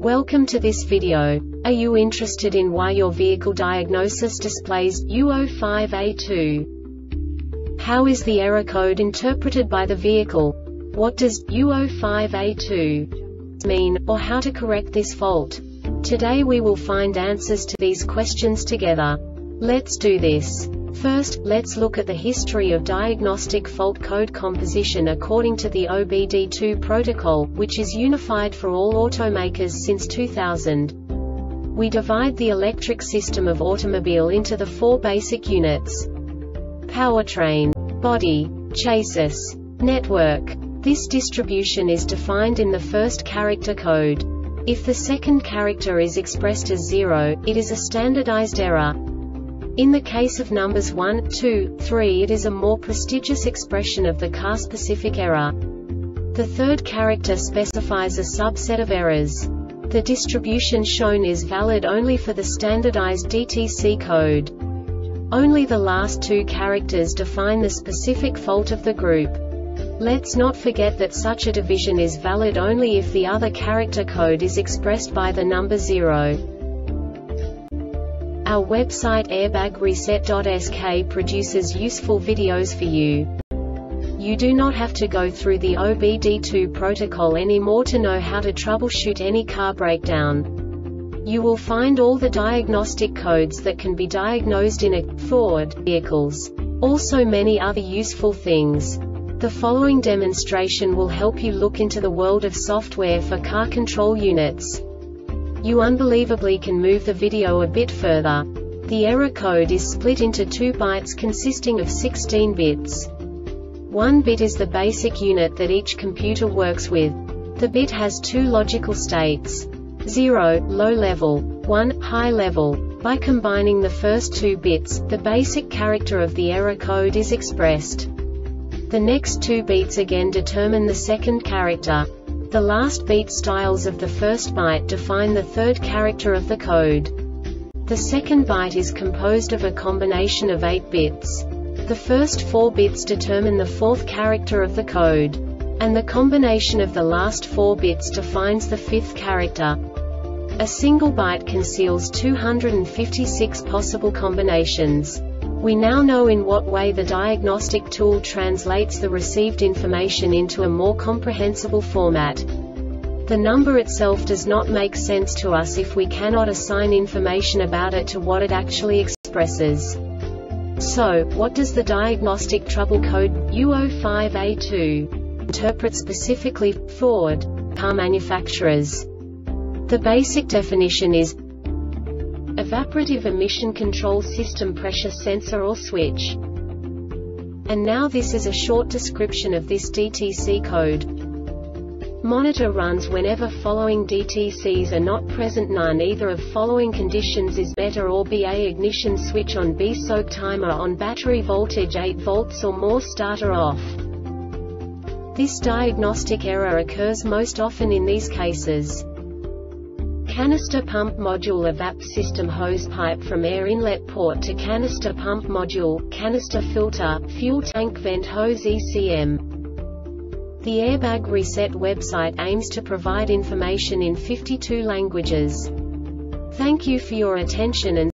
Welcome to this video. Are you interested in why your vehicle diagnosis displays U05A2? How is the error code interpreted by the vehicle? What does U05A2 mean, or how to correct this fault? Today we will find answers to these questions together. Let's do this. First, let's look at the history of diagnostic fault code composition according to the OBD2 protocol, which is unified for all automakers since 2000. We divide the electric system of automobile into the four basic units: powertrain, body, chassis, network. This distribution is defined in the first character code. If the second character is expressed as 0, it is a standardized error. In the case of numbers 1, 2, 3, it is a more prestigious expression of the car-specific error. The third character specifies a subset of errors. The distribution shown is valid only for the standardized DTC code. Only the last two characters define the specific fault of the group. Let's not forget that such a division is valid only if the other character code is expressed by the number 0. Our website airbagreset.sk produces useful videos for you. You do not have to go through the OBD2 protocol anymore to know how to troubleshoot any car breakdown. You will find all the diagnostic codes that can be diagnosed in a Ford vehicles. Also many other useful things. The following demonstration will help you look into the world of software for car control units. You unbelievably can move the video a bit further. The error code is split into 2 bytes consisting of 16 bits. 1 bit is the basic unit that each computer works with. The bit has 2 logical states: 0, low level, 1, high level. By combining the first 2 bits, the basic character of the error code is expressed. The next 2 beats again determine the second character. The last beat styles of the first byte define the third character of the code. The second byte is composed of a combination of 8 bits. The first 4 bits determine the fourth character of the code. And the combination of the last 4 bits defines the fifth character. A single byte conceals 256 possible combinations. We now know in what way the diagnostic tool translates the received information into a more comprehensible format. The number itself does not make sense to us if we cannot assign information about it to what it actually expresses. So, what does the diagnostic trouble code U05A2 interpret specifically for Ford car manufacturers? The basic definition is evaporative emission control system pressure sensor or switch. And now this is a short description of this DTC code. Monitor runs whenever following DTCs are not present: none either of following conditions is met, or B, A ignition switch on, B soak timer on, battery voltage 8 volts or more, starter off. This diagnostic error occurs most often in these cases: canister pump module evap system hose pipe from air inlet port to canister pump module, canister filter, fuel tank vent hose ECM. The Airbag Reset website aims to provide information in 52 languages. Thank you for your attention and